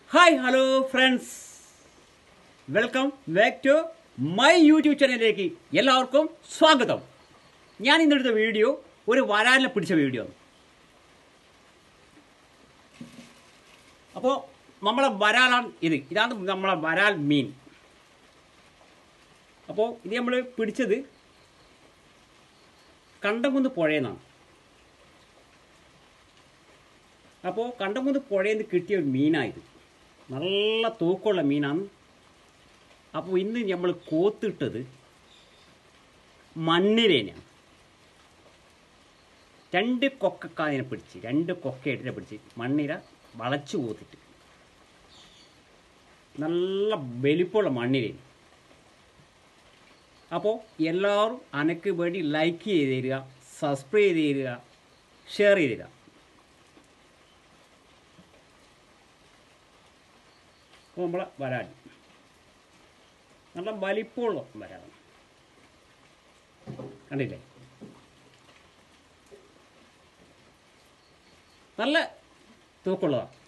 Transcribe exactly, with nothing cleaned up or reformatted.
Hi hello friends, welcome back to my YouTube ചാനലിലേക്ക് എല്ലാവർക്കും സ്വാഗതം. ഞാൻ ഇന്നെടുത്ത വീഡിയോ ഒരു വരാലിനെ പിടിച്ച വീഡിയോ ആണ്. അപ്പോൾ നമ്മളെ വരാലാണ് ഇത്. ഇതാണ് നമ്മളെ വരാൽ മീൻ. അപ്പോൾ ഇത് നമ്മൾ പിടിച്ചത് കണ്ടംകുന്ന് പുഴയിൽ നിന്നാണ്. അപ്പോൾ കണ്ടംകുന്ന് പുഴയിൽ നിന്ന് കിട്ടിയ ഒരു മീനായത്, നല്ല തൂക്കമുള്ള മീനാണ്. അപ്പോൾ ഇന്ന് നമ്മൾ കോത്തിട്ടത് മണ്ണിരേനെയാണ്. രണ്ട് കൊക്കക്കാതിനെ പിടിച്ച് രണ്ട് കൊക്കയിട്ടിനെ പിടിച്ച് മണ്ണിര വളച്ചു കോത്തിട്ട് നല്ല വലിപ്പമുള്ള മണ്ണിരേന്. അപ്പോൾ എല്ലാവരും അനക്ക് വേണ്ടി ലൈക്ക് ചെയ്ത് തരിക, സബ്സ്ക്രൈബ് ചെയ്ത് തരിക, ഷെയർ ചെയ്ത് തരിക. അപ്പോൾ നമ്മളെ വരാൽ നല്ല വലിപ്പമുള്ള വരാലാണ്, കണ്ടില്ലേ? നല്ല തൂക്കമുള്ളതാണ്.